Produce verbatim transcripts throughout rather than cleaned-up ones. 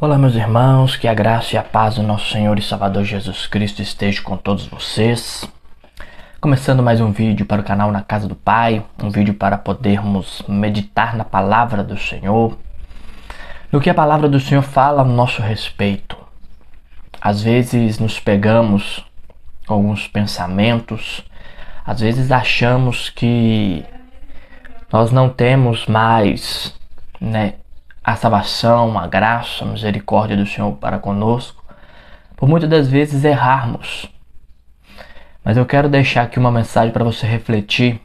Olá, meus irmãos, que a graça e a paz do nosso Senhor e Salvador Jesus Cristo esteja com todos vocês. Começando mais um vídeo para o canal Na Casa do Pai, um vídeo para podermos meditar na palavra do Senhor, no que a palavra do Senhor fala a nosso respeito. Às vezes nos pegamos com alguns pensamentos, às vezes achamos que nós não temos mais, né, a salvação, a graça, a misericórdia do Senhor para conosco, por muitas das vezes errarmos. Mas eu quero deixar aqui uma mensagem para você refletir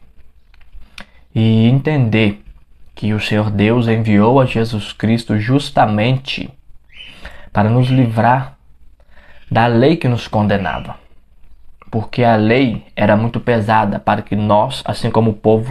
e entender que o Senhor Deus enviou a Jesus Cristo justamente para nos livrar da lei que nos condenava. Porque a lei era muito pesada para que nós, assim como o povo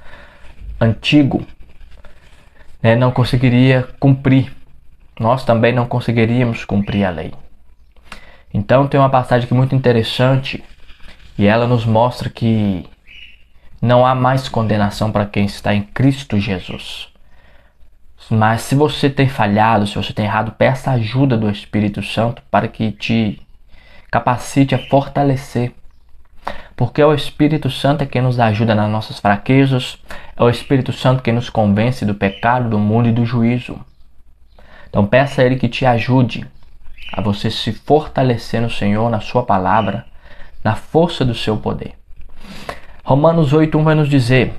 antigo, né, não conseguiria cumprir. Nós também não conseguiríamos cumprir a lei. Então tem uma passagem aqui muito interessante e ela nos mostra que não há mais condenação para quem está em Cristo Jesus. Mas se você tem falhado, se você tem errado, peça a ajuda do Espírito Santo para que te capacite a fortalecer. Porque é o Espírito Santo é quem nos ajuda nas nossas fraquezas, é o Espírito Santo quem nos convence do pecado, do mundo e do juízo. Então peça a Ele que te ajude a você se fortalecer no Senhor, na sua palavra, na força do seu poder. Romanos oito, um vai nos dizer: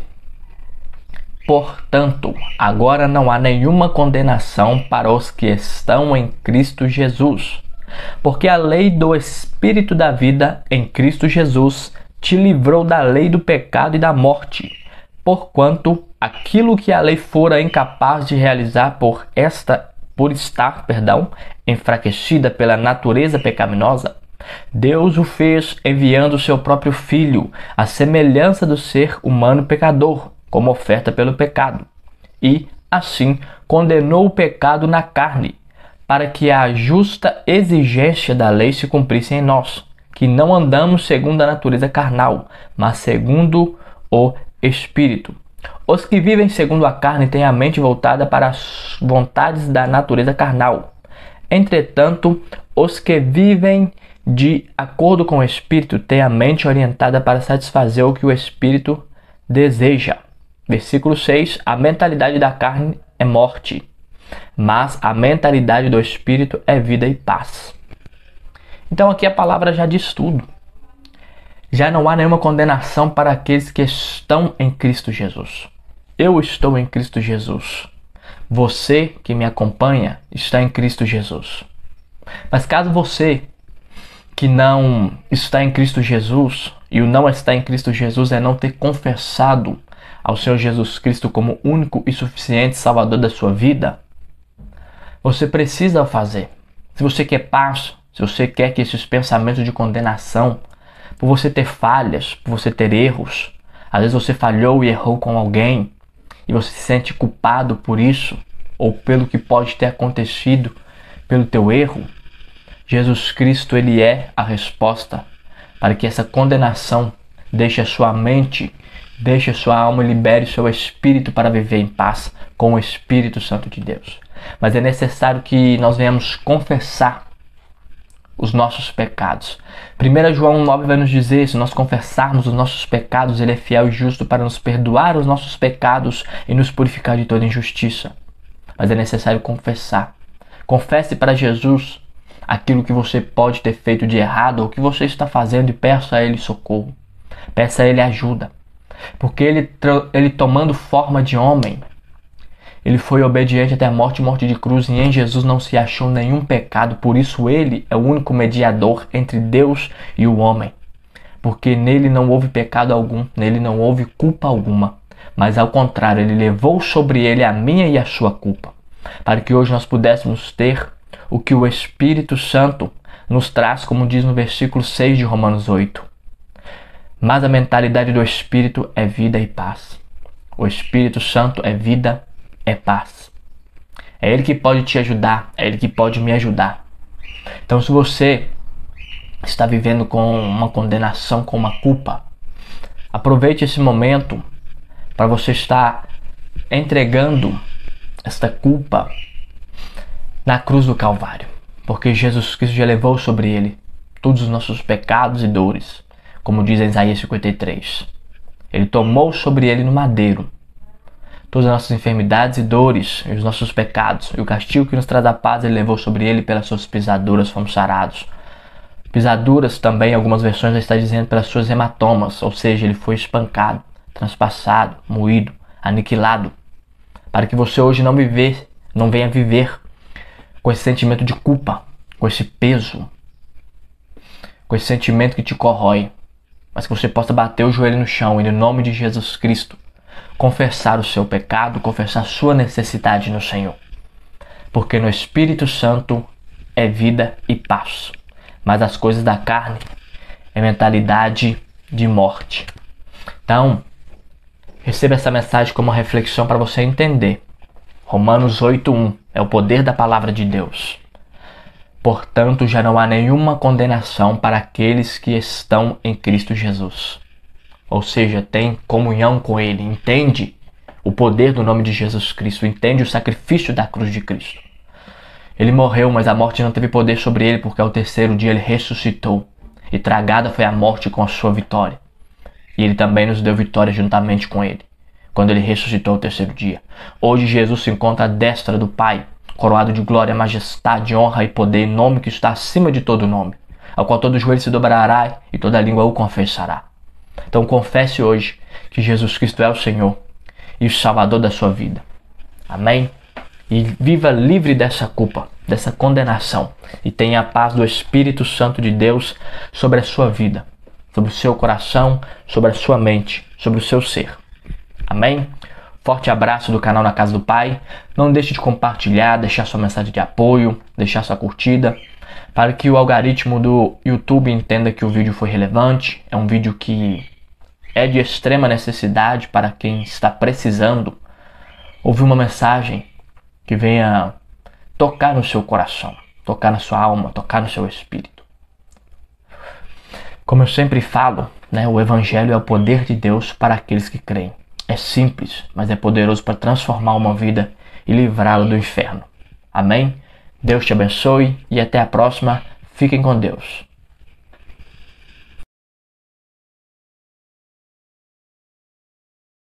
portanto, agora não há nenhuma condenação para os que estão em Cristo Jesus, porque a lei do Espírito da vida em Cristo Jesus te livrou da lei do pecado e da morte, porquanto aquilo que a lei fora incapaz de realizar por esta, por estar, perdão, enfraquecida pela natureza pecaminosa, Deus o fez enviando o seu próprio Filho, à semelhança do ser humano pecador, como oferta pelo pecado, e, assim, condenou o pecado na carne, para que a justa exigência da lei se cumprisse em nós, que não andamos segundo a natureza carnal, mas segundo o Espírito. Os que vivem segundo a carne têm a mente voltada para as vontades da natureza carnal. Entretanto, os que vivem de acordo com o Espírito têm a mente orientada para satisfazer o que o Espírito deseja. Versículo seis. A mentalidade da carne é morte, mas a mentalidade do Espírito é vida e paz. Então aqui a palavra já diz tudo. Já não há nenhuma condenação para aqueles que estão em Cristo Jesus. Eu estou em Cristo Jesus. Você que me acompanha está em Cristo Jesus. Mas caso você que não está em Cristo Jesus, e o não estar em Cristo Jesus é não ter confessado ao Senhor Jesus Cristo como único e suficiente Salvador da sua vida, você precisa fazer. Se você quer paz, se você quer que esses pensamentos de condenação, por você ter falhas, por você ter erros, às vezes você falhou e errou com alguém, e você se sente culpado por isso, ou pelo que pode ter acontecido, pelo teu erro, Jesus Cristo, Ele é a resposta para que essa condenação deixe a sua mente, deixe a sua alma e libere o seu espírito para viver em paz com o Espírito Santo de Deus. Mas é necessário que nós venhamos confessar os nossos pecados. primeiro João nove vai nos dizer: se nós confessarmos os nossos pecados, Ele é fiel e justo para nos perdoar os nossos pecados e nos purificar de toda injustiça. Mas é necessário confessar. Confesse para Jesus aquilo que você pode ter feito de errado ou o que você está fazendo e peça a Ele socorro. Peça a Ele ajuda. Porque Ele, ele tomando forma de homem, Ele foi obediente até a morte e morte de cruz, e em Jesus não se achou nenhum pecado. Por isso Ele é o único mediador entre Deus e o homem. Porque nele não houve pecado algum, nele não houve culpa alguma. Mas ao contrário, Ele levou sobre Ele a minha e a sua culpa, para que hoje nós pudéssemos ter o que o Espírito Santo nos traz, como diz no versículo seis de Romanos oito. Mas a mentalidade do Espírito é vida e paz. O Espírito Santo é vida, é paz. É Ele que pode te ajudar, é Ele que pode me ajudar. Então, se você está vivendo com uma condenação, com uma culpa, aproveite esse momento para você estar entregando esta culpa na cruz do Calvário, porque Jesus Cristo já levou sobre ele todos os nossos pecados e dores, como diz em Isaías cinquenta e três. Ele tomou sobre ele no madeiro todas as nossas enfermidades e dores, e os nossos pecados, e o castigo que nos traz a paz ele levou sobre ele, pelas suas pisaduras fomos sarados. Pisaduras também, algumas versões já está dizendo pelas suas hematomas, ou seja, ele foi espancado, transpassado, moído, aniquilado, para que você hoje não viver, não venha viver com esse sentimento de culpa, com esse peso, com esse sentimento que te corrói, mas que você possa bater o joelho no chão e, no nome de Jesus Cristo, confessar o seu pecado, confessar a sua necessidade no Senhor. Porque no Espírito Santo é vida e paz, mas as coisas da carne é mentalidade de morte. Então, receba essa mensagem como uma reflexão para você entender. Romanos oito, um é o poder da palavra de Deus. Portanto, já não há nenhuma condenação para aqueles que estão em Cristo Jesus. Ou seja, tem comunhão com Ele, entende o poder do nome de Jesus Cristo, entende o sacrifício da cruz de Cristo. Ele morreu, mas a morte não teve poder sobre ele, porque ao terceiro dia ele ressuscitou, e tragada foi a morte com a sua vitória. E ele também nos deu vitória juntamente com ele, quando ele ressuscitou ao terceiro dia. Hoje Jesus se encontra à destra do Pai, coroado de glória, majestade, honra e poder, em nome que está acima de todo nome, ao qual todo joelho se dobrará e toda língua o confessará. Então confesse hoje que Jesus Cristo é o Senhor e o Salvador da sua vida. Amém? E viva livre dessa culpa, dessa condenação, e tenha a paz do Espírito Santo de Deus sobre a sua vida, sobre o seu coração, sobre a sua mente, sobre o seu ser. Amém? Forte abraço do canal Na Casa do Pai. Não deixe de compartilhar, deixar sua mensagem de apoio, deixar sua curtida, para que o algoritmo do YouTube entenda que o vídeo foi relevante. É um vídeo que é de extrema necessidade para quem está precisando ouvir uma mensagem que venha tocar no seu coração, tocar na sua alma, tocar no seu espírito. Como eu sempre falo, né, o Evangelho é o poder de Deus para aqueles que creem. É simples, mas é poderoso para transformar uma vida e livrá-la do inferno. Amém? Deus te abençoe e até a próxima. Fiquem com Deus.